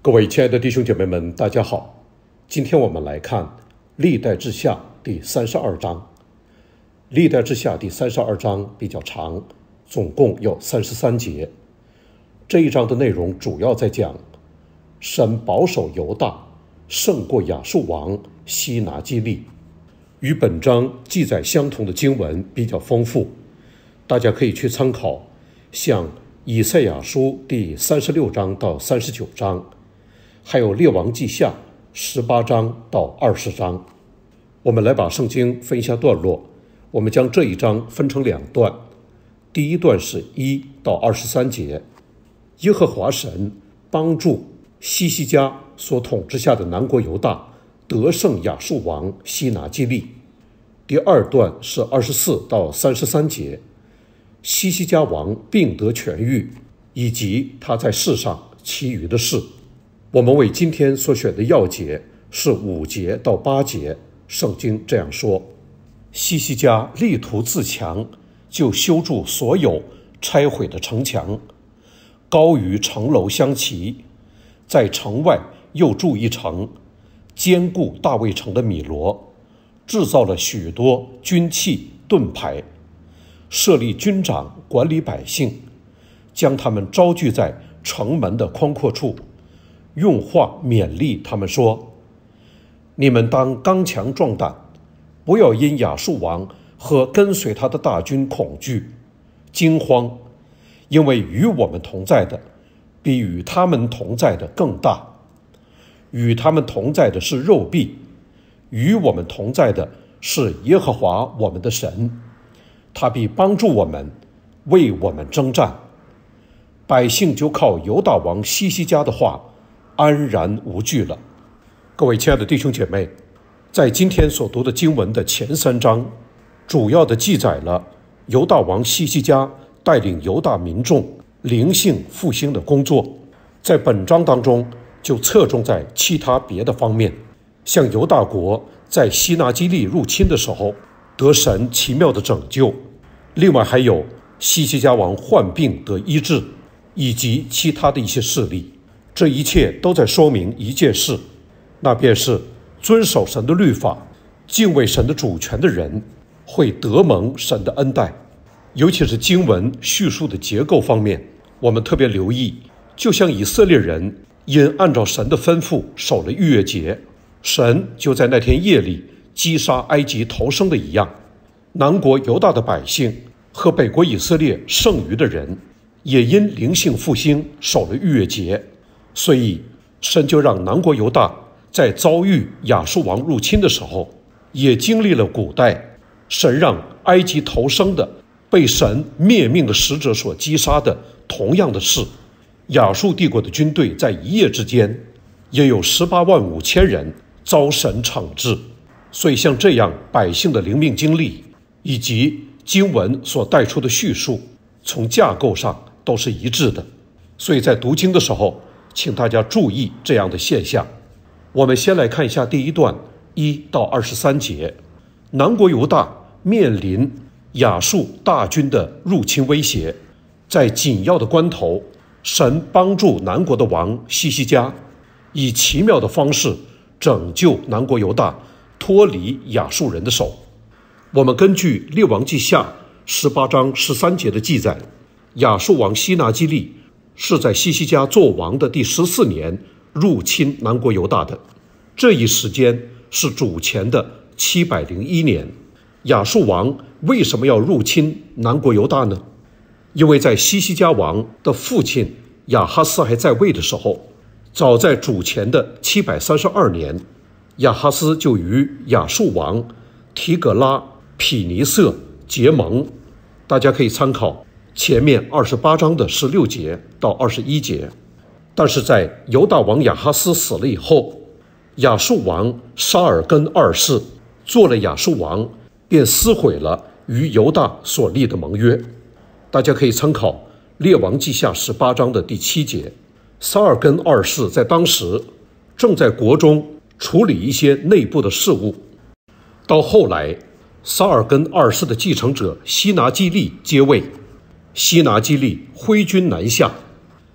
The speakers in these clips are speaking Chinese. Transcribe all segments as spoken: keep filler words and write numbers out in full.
各位亲爱的弟兄姐妹们，大家好。今天我们来看历代志下第三十二章。历代志下第三十二章比较长，总共有三十三节。这一章的内容主要在讲神保守犹大胜过亚述王西拿基立。与本章记载相同的经文比较丰富，大家可以去参考像以赛亚书第三十六章到三十九章，还有列王记下十八章到二十章。我们来把圣经分一下段落，我们将这一章分成两段。第一段是一到二十三节，耶和华神帮助西西家所统治下的南国犹大得胜亚述王西拿基立。第二段是二十四到三十三节，西西家王病得痊愈，以及他在世上其余的事。我们为今天所选的要节是五节到八节。圣经这样说：西西家力图自强，就修筑所有拆毁的城墙，高与城楼相齐，在城外又筑一城，坚固大卫城的米罗，制造了许多军器盾牌，设立军长管理百姓，将他们招聚在城门的宽阔处，用话勉励他们说：你们当刚强壮胆，不要因亚述王和跟随他的大军恐惧惊慌，因为与我们同在的比与他们同在的更大。与他们同在的是肉臂，与我们同在的是耶和华我们的神，他必帮助我们，为我们征战。百姓就靠犹大王西西家的话安然无惧了。各位亲爱的弟兄姐妹，在今天所读的经文的前三章，主要的记载了犹大王西西家带领犹大民众灵性复兴的工作。在本章当中就侧重在其他别的方面，像犹大国在西拿基立入侵的时候得神奇妙的拯救，另外还有西西家王患病得医治，以及其他的一些事例。这一切都在说明一件事，那便是遵守神的律法，敬畏神的主权的人会得蒙神的恩待。尤其是经文叙述的结构方面，我们特别留意，就像以色列人因按照神的吩咐守了逾越节，神就在那天夜里击杀埃及头生的一样，南国犹大的百姓和北国以色列剩余的人也因灵性复兴守了逾越节，所以神就让南国犹大在遭遇亚述王入侵的时候，也经历了古代神让埃及头生的被神灭命的使者所击杀的同样的事。亚述帝国的军队在一夜之间也有十八万五千人遭神惩治。所以像这样百姓的灵命经历以及经文所带出的叙述，从架构上都是一致的。所以在读经的时候，请大家注意这样的现象。我们先来看一下第一段一到二十三节。南国犹大面临亚述大军的入侵威胁，在紧要的关头，神帮助南国的王西西家以奇妙的方式拯救南国犹大脱离亚述人的手。我们根据列王记下十八章十三节的记载，亚述王西拿基立是在西西家做王的第十四年入侵南国犹大的，这一时间是主前的七百零一年。亚述王为什么要入侵南国犹大呢？因为在西西家王的父亲亚哈斯还在位的时候，早在主前的七百三十二年，亚哈斯就与亚述王提格拉毗尼色结盟。大家可以参考前面二十八章的十六节到二十一节。但是在犹大王亚哈斯死了以后，亚述王沙尔根二世做了亚述王，便撕毁了与犹大所立的盟约。大家可以参考列王记下十八章的第七节。沙尔根二世在当时正在国中处理一些内部的事务，到后来沙尔根二世的继承者西拿基立接位，西拿基立挥军南下，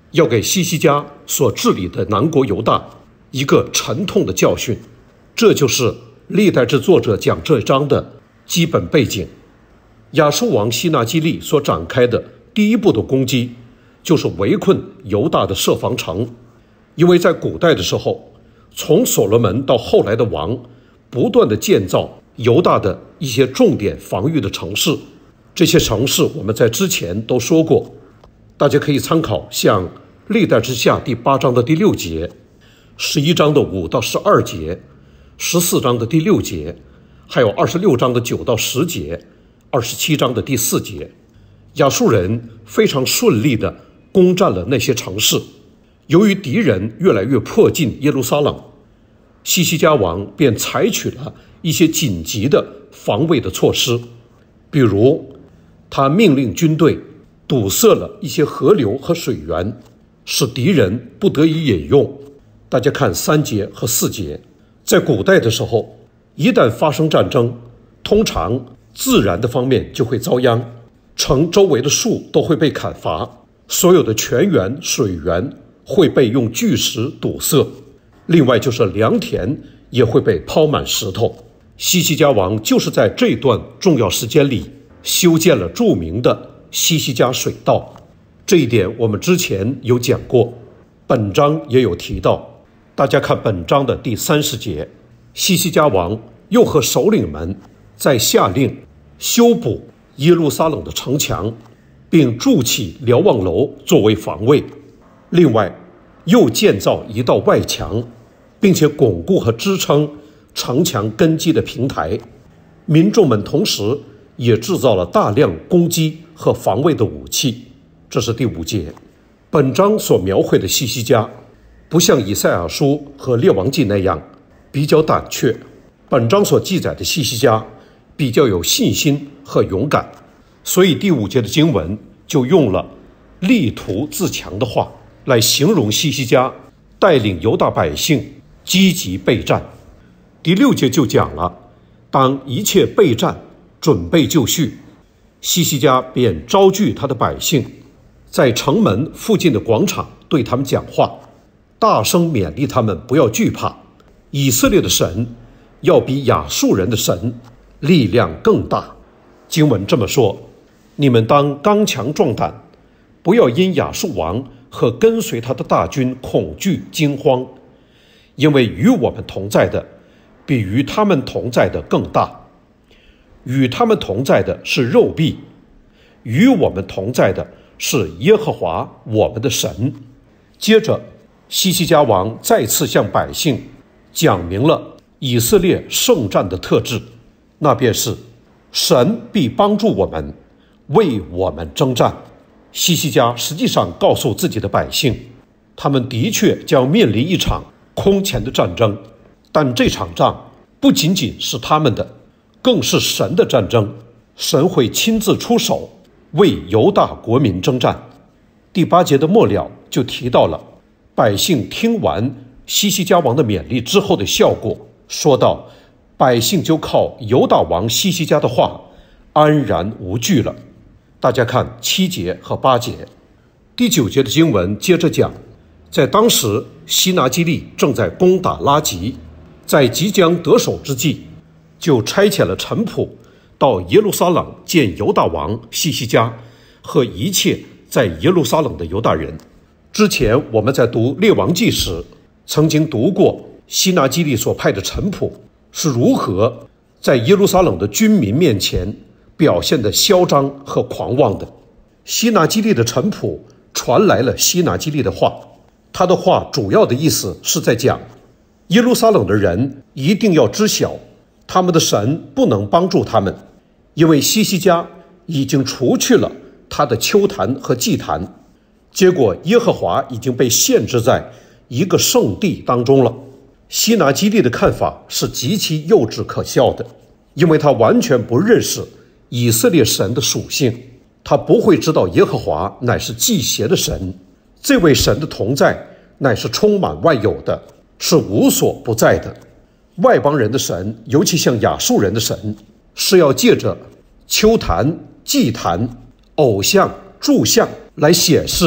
要给西西家所治理的南国犹大一个沉痛的教训。这就是历代志作者讲这章的基本背景。亚述王西拿基立所展开的第一步的攻击，就是围困犹大的设防城。因为在古代的时候，从所罗门到后来的王，不断的建造犹大的一些重点防御的城市。这些城市我们在之前都说过，大家可以参考像历代之下第八章的第六节，十一章的五到十二节，十四章的第六节，还有二十六章的九到十节，二十七章的第四节。亚述人非常顺利地攻占了那些城市。由于敌人越来越迫近耶路撒冷，西西家王便采取了一些紧急的防卫的措施，比如他命令军队堵塞了一些河流和水源，使敌人不得以饮用。大家看三节和四节。在古代的时候，一旦发生战争，通常自然的方面就会遭殃，城周围的树都会被砍伐，所有的泉源、水源会被用巨石堵塞，另外就是良田也会被抛满石头。西西家王就是在这段重要时间里修建了著名的西西家水道，这一点我们之前有讲过，本章也有提到。大家看本章的第三十节，西西家王又和首领们在下令修补耶路撒冷的城墙，并筑起瞭望楼作为防卫。另外又建造一道外墙，并且巩固和支撑城墙根基的平台。民众们同时也制造了大量攻击和防卫的武器。这是第五节。本章所描绘的西西家不像以赛亚书和列王记那样比较胆怯，本章所记载的西西家比较有信心和勇敢，所以第五节的经文就用了力图自强的话来形容西西家带领犹大百姓积极备战。第六节就讲了，当一切备战准备就绪，西西家便招聚他的百姓，在城门附近的广场对他们讲话，大声勉励他们不要惧怕，以色列的神要比亚述人的神力量更大。经文这么说，你们当刚强壮胆，不要因亚述王和跟随他的大军恐惧惊慌，因为与我们同在的比与他们同在的更大。与他们同在的是肉臂，与我们同在的是耶和华我们的神。接着西西家王再次向百姓讲明了以色列圣战的特质，那便是神必帮助我们，为我们征战。西西家实际上告诉自己的百姓，他们的确将面临一场空前的战争，但这场仗不仅仅是他们的，更是神的战争。神会亲自出手为犹大国民征战。第八节的末了就提到了百姓听完西西家王的勉励之后的效果，说道，百姓就靠犹大王西西家的话安然无惧了。大家看七节和八节。第九节的经文接着讲，在当时西拿基立正在攻打拉吉，在即将得手之际，就差遣了臣仆到耶路撒冷见犹大王西西家和一切在耶路撒冷的犹大人。之前我们在读列王记时曾经读过西拿基立所派的臣仆是如何在耶路撒冷的军民面前表现得嚣张和狂妄的。西拿基立的臣仆传来了西拿基立的话，他的话主要的意思是在讲，耶路撒冷的人一定要知晓，他们的神不能帮助他们，因为西西家已经除去了他的丘坛和祭坛，结果耶和华已经被限制在一个圣地当中了。西拿基立的看法是极其幼稚可笑的，因为他完全不认识以色列神的属性，他不会知道耶和华乃是祭邪的神，这位神的同在乃是充满万有的，是无所不在的。外邦人的神，尤其像亚述人的神，是要借着丘坛、祭坛、偶像、柱像来显示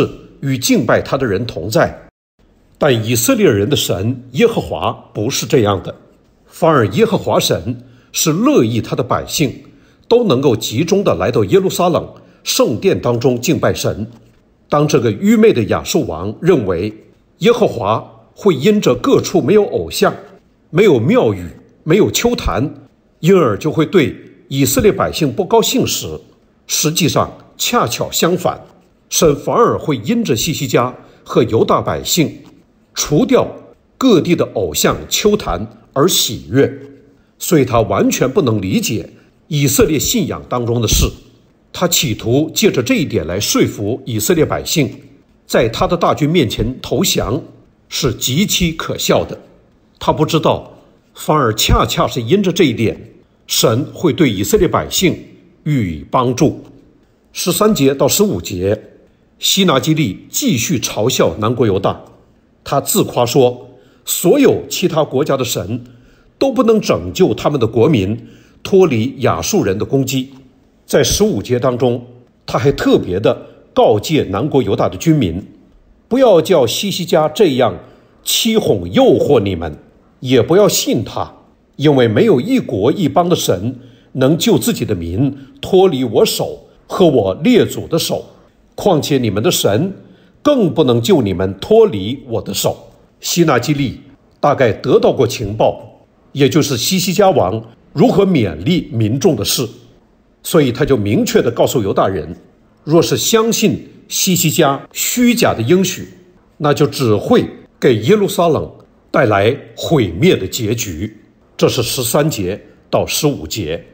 与敬拜他的人同在。但以色列人的神耶和华不是这样的，反而耶和华神是乐意他的百姓都能够集中的来到耶路撒冷圣殿当中敬拜神。当这个愚昧的亚述王认为耶和华会因着各处没有偶像、没有庙宇、没有丘坛，因而就会对以色列百姓不高兴时，实际上恰巧相反，神反而会因着希西家和犹大百姓除掉各地的偶像丘坛而喜悦。所以他完全不能理解以色列信仰当中的事，他企图借着这一点来说服以色列百姓在他的大军面前投降，是极其可笑的。他不知道，反而恰恰是因着这一点，神会对以色列百姓予以帮助。十三节到十五节，西拿基立继续嘲笑南国犹大，他自夸说，所有其他国家的神都不能拯救他们的国民脱离亚述人的攻击。在十五节当中，他还特别的告诫南国犹大的军民，不要叫希西家这样欺哄诱惑你们，也不要信他，因为没有一国一邦的神能救自己的民脱离我手和我列祖的手，况且你们的神更不能救你们脱离我的手。西拿基立大概得到过情报，也就是希西家王如何勉励民众的事，所以他就明确地告诉犹大人，若是相信希西家虚假的应许，那就只会给耶路撒冷带来毁灭的结局。这是十三节到十五节。